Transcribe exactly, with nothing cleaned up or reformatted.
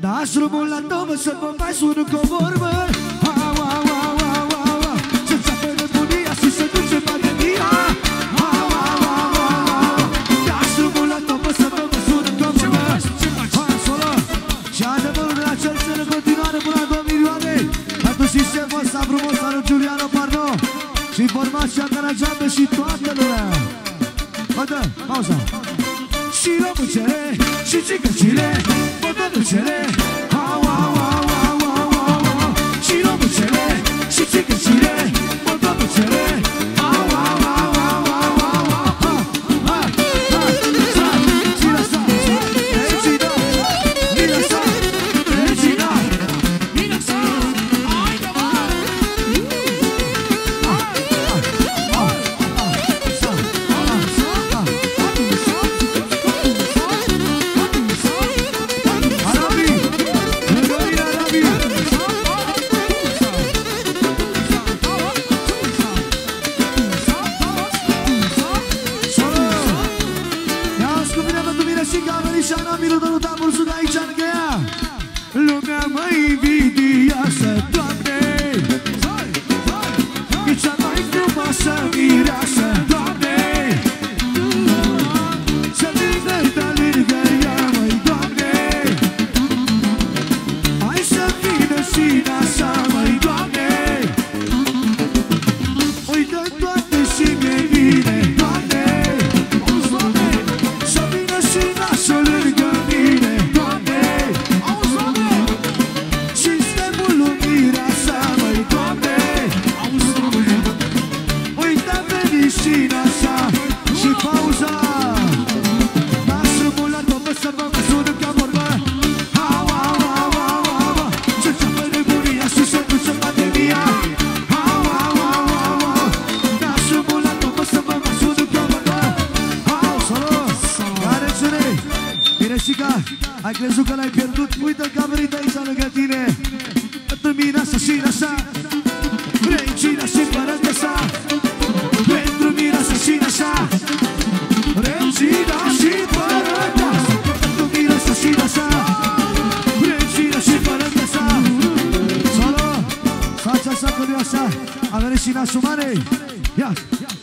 Dați drumul la domă să vă mai sună cu o vorbă. Au, au, au, au, au, au. Să țapă nebunia și să duce pandemia. Au, au, au, au, au. Dați drumul la domă să vă mai sună cu o vorbă. Hai, solo. Și adevărul de la cel țăr în continuare până la două milioane. Atunci sistemul ăsta frumos al lui Giuliano Parno și formația Caragiană și toată lumea. Bădă, pauza. Și rămâncele, și cicăcile, bădănucele. Au, au, au, au, au, au, au. Și rămâncele, și cicăcile, bădănucele. Au, au, au, au, au, au, au. Ha, ha, ha, ha. Și lăsa, regina, mi lăsa, regina, mi lăsa. Hai, da, mă! Lumea mă invidiază, Doamne, e cea mai frumoasă mireasă, Doamne. Să vină de lângă ea, măi, Doamne. Hai să vină și nașa, măi, Doamne. Uită toate și mi-e bine, Doamne. Să vină și nașa lângă mine, Doamne. Și pauza. Dați drumul la domă să vă mai sună ca vorbă. Au, au, au, au, au, au. Să țapă nebunia și să duce pandemia. Au, au, au, au, au. Dați drumul la domă să vă mai sună ca vorbă. Au, salut! Care ține? Bine, Șica, ai crezut că l-ai pierdut? Uită că a venit aici lângă tine. Întâmpina sa și nașa, regina și părătă sa. Pentru mine să și nașa, regina și părătă sa. Pentru mine să și nașa, regina și părătă sa. Solo, faci așa că nu așa. A venit și nașul mare. Ia, ia.